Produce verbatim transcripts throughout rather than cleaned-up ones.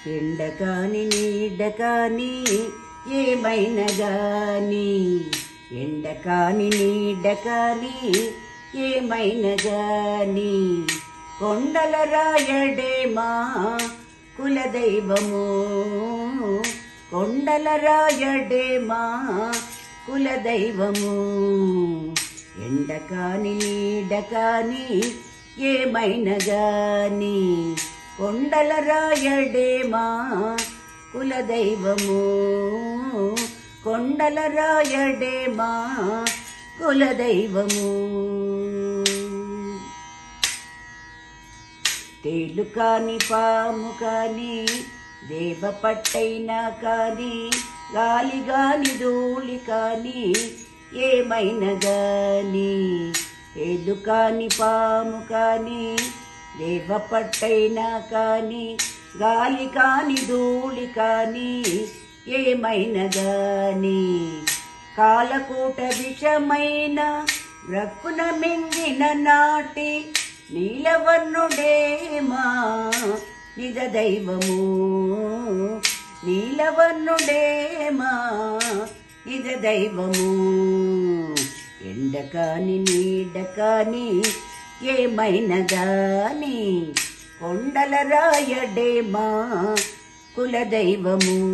ఎండకాని నీడకాని ఏమైనా గాని, ఎండకాని నీడకాని ఏమైనా గాని, కొండల రాయడే మా కులదైవము, కొండల రాయడే మా కులదైవము. ఎండకాని నీడకాని ఏమైనా గాని, కొండల రాయడే మా కులదైవము, కొండల రాయడే మా కులదైవము. తేలు కాని పాము కాని దేవ పట్టైనా కాని, గాలి గాని ధూళి కాని ఏమైనా గాని, తేలు కాని పాము కాని దేవ పట్టైనా కాని, గాలి కాని ధూళి కాని ఏమైనా గాని, కాలకూట విషమైన రక్కున మింగిన నాటి నీలవర్ణుడే మా నిజ దైవము, నీలవర్ణుడే మా నిజ దైవము. ఎండకాని నీడకాని ఏమైనా గాని, కొండల రాయడే మా కులదైవము.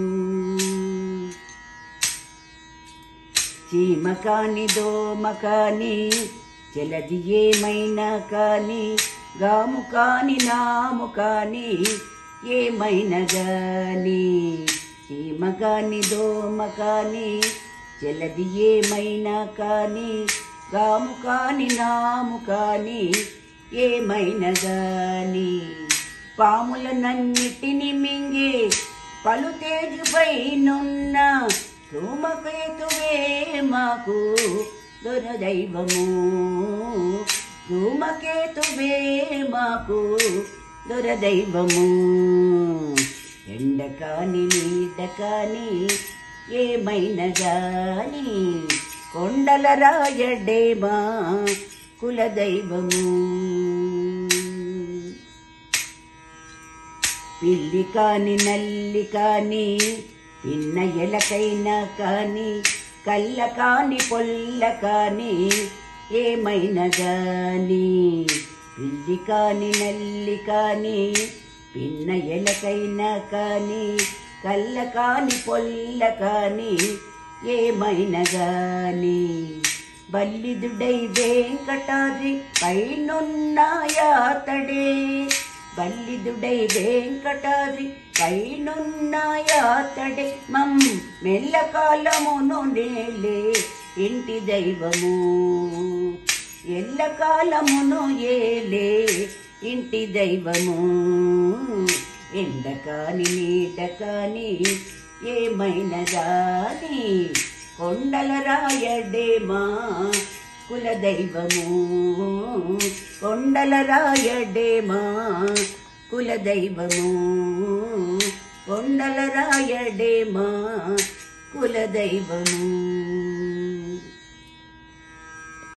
చీమ కాని దోమ కాని చెలది ఏమైనా కాని, గాము కాని నాము కాని ఏమైనా గాని, చీమ కాని దోమ కాని చెలది ఏమైనా కాని, గాము కాని నాము కాని ఏమైనా గాని, పాములనన్నిటిని మింగే పలు తేజుపైనున్న ధూమకేతువే మాకు దొరదైవము, ధూమకేతువే మాకు దొరదైవము. ఎండకాని నీడకాని ఏమైనా గాని, కొండల రాయడే మా కులదైవము. పిల్లి కాని నల్లి కాని పిన్న ఎలకైనా కాని, కళ్ళ కాని పొల్ల కాని ఏమైనా గాని, పిల్లి కాని నల్లి కాని పిన్న ఎలకైనా కాని, కళ్ళ కాని పొల్ల కాని ఏమైనా గాని, బల్లిదుడై వెంకటాద్రి పైనున్నాయాతడే, బల్లిదుడై వెంకటాద్రి పైనున్నాయాతడే మమ్ మెల్లకాలమును నేలే ఇంటి దైవము, ఎల్లకాలమును ఏలే ఇంటి దైవము. ఎండకాని నీడకాని ఏమైనా గాని, కొండల రాయడే మా కులదైవము, కొండల రాయడే మా కులదైవము, కొండల రాయడే మా కులదైవము.